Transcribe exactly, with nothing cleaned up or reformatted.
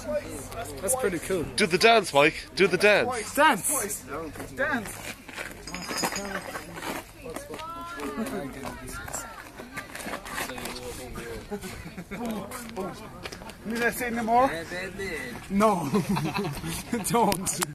That's pretty cool. Do the dance, Mike. Do the dance. Dance! Dance! Need I say any more? No. Don't.